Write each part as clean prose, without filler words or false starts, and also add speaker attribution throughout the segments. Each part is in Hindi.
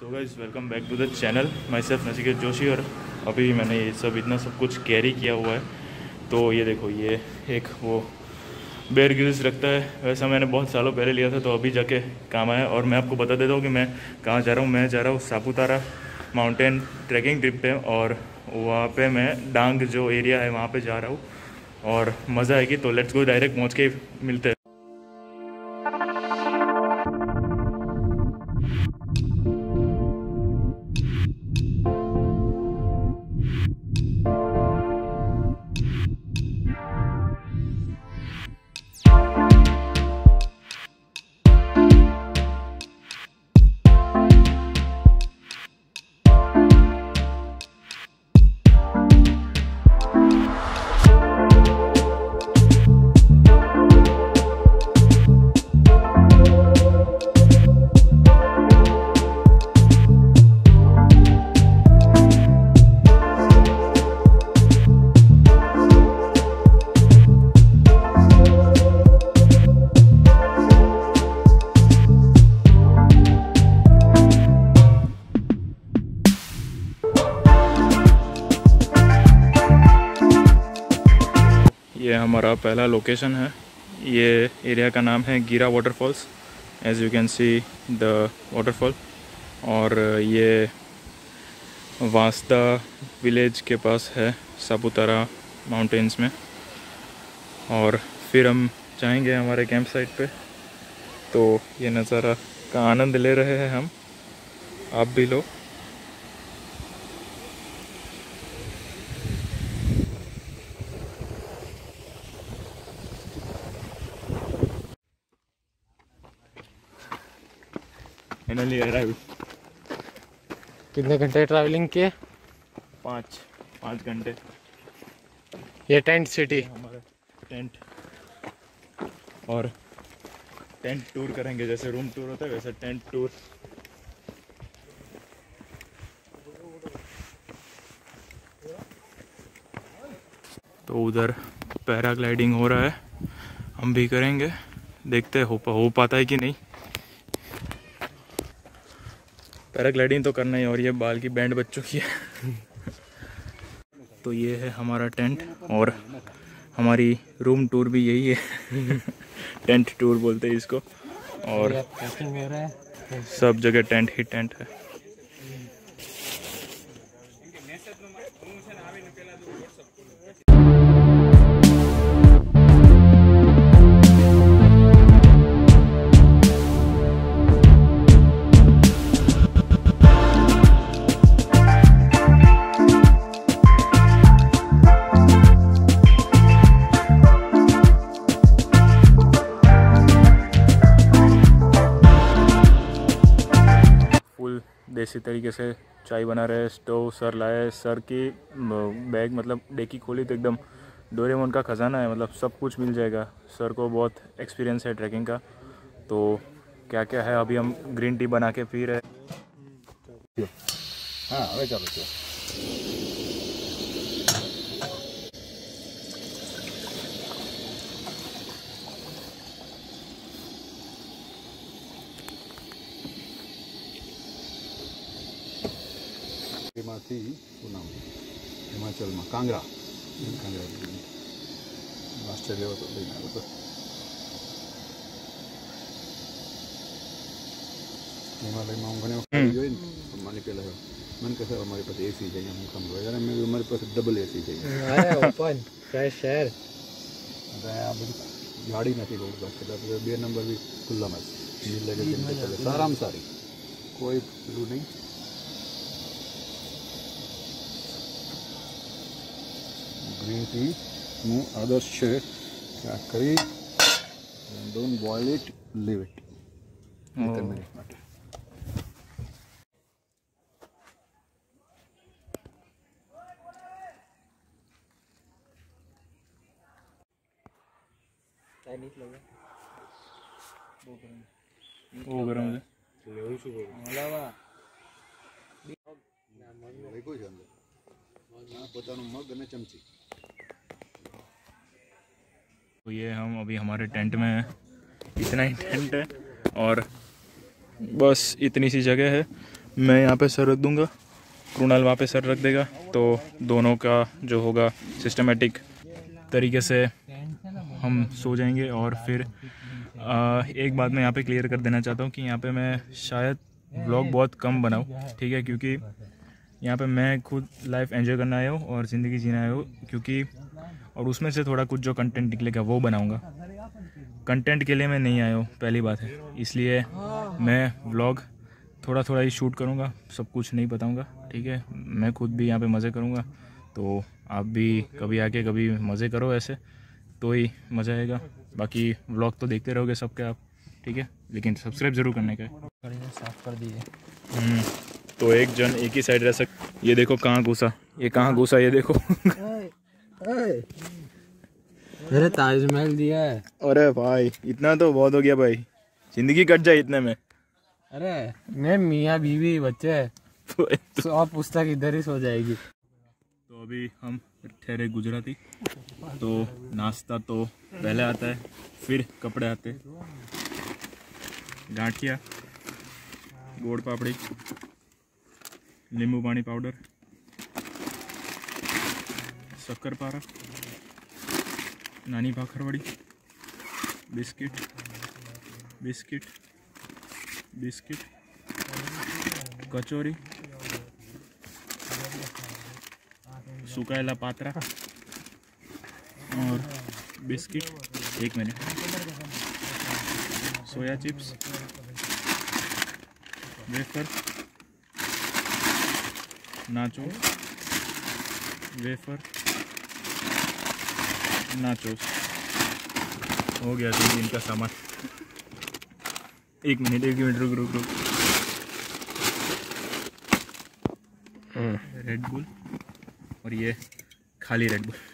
Speaker 1: So guys welcome back to the channel. Myself Nachiket Joshi. और अभी मैंने ये सब इतना सब कुछ कैरी किया हुआ है। तो ये देखो, ये एक वो बेयर ग्रिल्स रखता है, वैसा मैंने बहुत सालों पहले लिया था, तो अभी जाके काम आया। और मैं आपको बता देता हूँ कि मैं कहाँ जा रहा हूँ। मैं जा रहा हूँ सापुतारा माउंटेन ट्रैकिंग ट्रिप पे, और वहाँ पे मैं डांग जो एरिया है वहाँ पे जा रहा हूँ और मज़ा आएगी। तो लेट्स गो, डायरेक्ट पहुँच के मिलते हैं। ये हमारा पहला लोकेशन है। ये एरिया का नाम है Gira waterfalls. As you can see the waterfall. और ये वास्ता विलेज के पास है सापुतारा माउंटेन्स में। और फिर हम जाएंगे हमारे कैंप साइट पे। तो ये नज़ारा का आनंद ले रहे हैं हम, आप भी लो। Finally arrive.
Speaker 2: कितने घंटे ट्रैवलिंग किए?
Speaker 1: 5 घंटे।
Speaker 2: ये टेंट सिटी
Speaker 1: हमारा टेंट, और टेंट टूर करेंगे। जैसे रूम टूर होता है वैसे टेंट टूर। तो उधर पैराग्लाइडिंग हो रहा है, हम भी करेंगे। देखते हो पाता है कि नहीं। पैराग्लाइडिंग तो करना ही। और ये बाल की बैंड बच चुकी है। तो ये है हमारा टेंट, और हमारी रूम टूर भी यही है। टेंट टूर बोलते हैं इसको। और सब जगह टेंट ही टेंट है। देसी तरीके से चाय बना रहे। स्टोव सर लाए। सर की बैग मतलब डेकी खोली तो एकदम डोरेमोन का ख़जाना है। मतलब सब कुछ मिल जाएगा। सर को बहुत एक्सपीरियंस है ट्रैकिंग का। तो क्या क्या है, अभी हम ग्रीन टी बना के पी रहे।
Speaker 3: हाँ હવે ચાલુ છે। એમાંથી શું નામ હિમાચલમાં કાંગરા ઓસ્ટ્રેલિયા હતો લઈને આવ્યો હતો। हिमालयમાં હું ઘણી વખત જોઈ ને મને પહેલાં मन कैसे हमारे पास एसी चाहिए, हम कम हो यार मैं हमारे पास डबल एसी चाहिए।
Speaker 2: अरे ओपन फ्रेश एयर।
Speaker 3: अरे आ बધી ગાડી નથી રોડ પર એટલે 2 નંબર भी खुला में मिल लगे दिन पे चले आराम सारी कोई पेलू नहीं। ग्रीन टी નું આદર્શ છે કે કરી don't boil it, leave it 10 minute માટે।
Speaker 1: वो गरम है।
Speaker 3: લેવું શું
Speaker 2: મલાવા
Speaker 3: લખ્યું છે અંદર પોતાનું મગ અને ચમચી।
Speaker 1: तो ये हम अभी हमारे टेंट में हैं। इतना ही टेंट है और बस इतनी सी जगह है। मैं यहाँ पे सर रख दूँगा, कृणाल वहाँ पे सर रख देगा, तो दोनों का जो होगा सिस्टमेटिक तरीके से हम सो जाएंगे। और फिर एक बात मैं यहाँ पे क्लियर कर देना चाहता हूँ कि यहाँ पे मैं शायद व्लॉग बहुत कम बनाऊँ, ठीक है, क्योंकि यहाँ पे मैं खुद लाइफ एंजॉय करना आया हूँ और ज़िंदगी जीना आया हूँ, क्योंकि और उसमें से थोड़ा कुछ जो कंटेंट निकलेगा वो बनाऊँगा। कंटेंट के लिए मैं नहीं आया हूँ, पहली बात है, इसलिए मैं व्लॉग थोड़ा थोड़ा ही शूट करूँगा, सब कुछ नहीं बताऊँगा, ठीक है। मैं खुद भी यहाँ पे मज़े करूँगा, तो आप भी कभी आके कभी मज़े करो, ऐसे तो ही मज़ा आएगा। बाकी व्लॉग तो देखते रहोगे सबके आप, ठीक है, लेकिन सब्सक्राइब ज़रूर करने का है।
Speaker 2: साफ कर दिए।
Speaker 1: तो एक जन एक ही साइड रह सकते। ये देखो कहाँ घुसा, ये कहाँ घुसा, ये देखो।
Speaker 2: अरे ताजमहल दिया है।
Speaker 1: अरे भाई इतना तो बहुत हो गया भाई, जिंदगी कट जाए इतने में।
Speaker 2: अरे मैं मियाँ बीवी बच्चे तो आप पुस्तक इधर ही सो जाएगी।
Speaker 1: तो अभी हम ठहरे गुजराती, तो नाश्ता तो पहले आता है, फिर कपड़े आते हैं, गांठिया, गोड़ पापड़ी, नींबू पानी पाउडर, शक्कर पारा, नानी bhakarwadi, biscuit biscuit biscuit, kachori, सुकायला पात्रा और biscuit, 1 minute, soya chips, wafer, nacho, wafer, nachos, हो गया 3 दिन का सामान। 1 मिनट रुक रुक रुक। रेड बुल और ये खाली रेड बुल।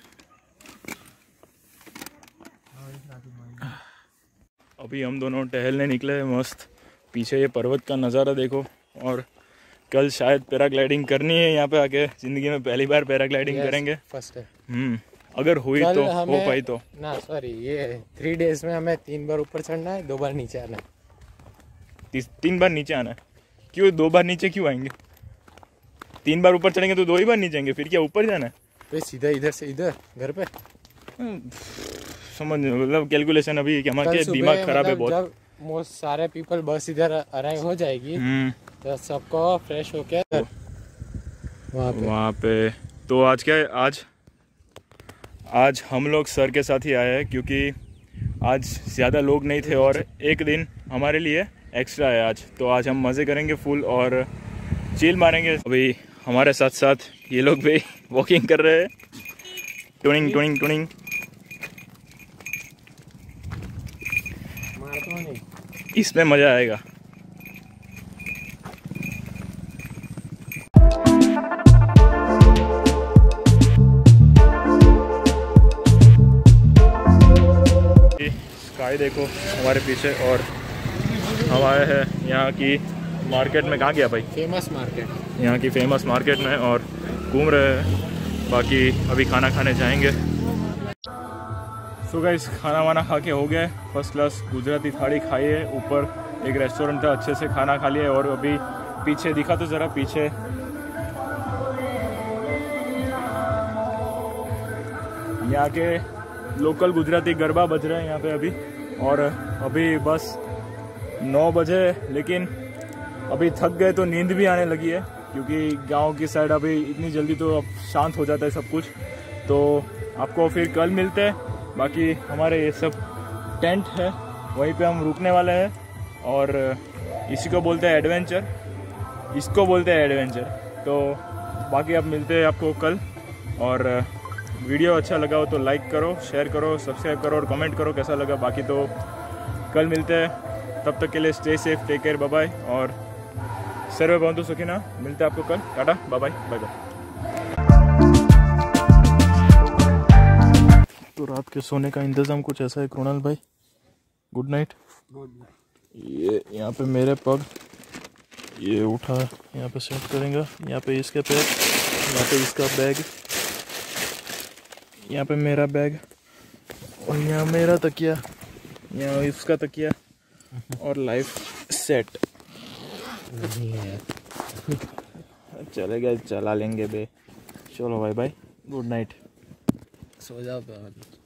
Speaker 1: अभी हम दोनों टहलने निकले हैं मस्त, पीछे ये पर्वत का नज़ारा देखो। और कल शायद पैराग्लाइडिंग करनी है यहाँ पे आके, ज़िंदगी में पहली बार पैराग्लाइडिंग करेंगे।
Speaker 2: फर्स्ट है।
Speaker 1: अगर हुई तो हो पाई तो
Speaker 2: ना, सॉरी, ये 3 डेज में हमें 3 बार ऊपर चढ़ना है, 2 बार नीचे आना है।
Speaker 1: 3 बार नीचे आना है? क्यों 2 बार नीचे क्यों आएंगे? 3 बार ऊपर चढ़ेंगे तो 2 ही बार नीचे आएंगे, फिर क्या ऊपर जाना है?
Speaker 2: तो सीधा इधर से इधर घर पे
Speaker 1: समझ, मतलब कैलकुलेशन अभी हमारे दिमाग खराब है बहुत।
Speaker 2: जब मोस्ट सारे पीपल बस इधर अराइव हो जाएगी तो सबको फ्रेश होके
Speaker 1: वहाँ पे तो आज क्या है, आज हम लोग सर के साथ ही आए हैं, क्योंकि आज ज़्यादा लोग नहीं थे और एक दिन हमारे लिए एक्स्ट्रा है आज। तो आज हम मज़े करेंगे फुल और चिल मारेंगे। अभी हमारे साथ साथ ये लोग भी वॉकिंग कर रहे हैं, टूनिंग टूनिंग टूनिंग। इसमें मज़ा आएगा। स्काई देखो हमारे पीछे, और हम आए हैं यहाँ की मार्केट में। कहाँ गया भाई?
Speaker 2: फेमस मार्केट,
Speaker 1: यहाँ की फेमस मार्केट में, और घूम रहे हैं। बाकी अभी खाना खाने जाएंगे। सो गाइस, खाना वाना खा के हो गया, फर्स्ट क्लास गुजराती थाली खाई है। ऊपर एक रेस्टोरेंट था, अच्छे से खाना खा लिया। और अभी पीछे दिखा तो ज़रा, पीछे यहाँ के लोकल गुजराती गरबा बज रहे हैं यहाँ पे अभी। और अभी बस 9 बजे, लेकिन अभी थक गए तो नींद भी आने लगी है, क्योंकि गांव की साइड अभी इतनी जल्दी तो अब शांत हो जाता है सब कुछ। तो आपको फिर कल मिलते हैं। बाकी हमारे ये सब टेंट है, वहीं पे हम रुकने वाले हैं। और इसी को बोलते हैं एडवेंचर, इसको बोलते हैं एडवेंचर। तो बाकी अब मिलते हैं आपको कल। और वीडियो अच्छा लगा हो तो लाइक करो, शेयर करो, सब्सक्राइब करो और कमेंट करो कैसा लगा। बाकी तो कल मिलते हैं, तब तक के लिए stay safe, take care, bye bye. और सर्वे भवन्तु सुखिनः। मिलते हैं आपको कल, टाटा, बाय बाय, बाय बाय। तो रात के सोने का इंतज़ाम कुछ ऐसा है कृणाल भाई। Good night. ये यहाँ पे मेरे पग, ये उठा यहाँ पे सेट करेंगे, यहाँ पे इसके पैर, यहाँ पे इसका बैग, यहाँ पे मेरा बैग, और यहाँ मेरा तकिया, यहाँ इसका तकिया, और लाइफ सेट। चलेगा, चला लेंगे बे। चलो भाई भाई, गुड नाइट।
Speaker 2: सो जाओ तो।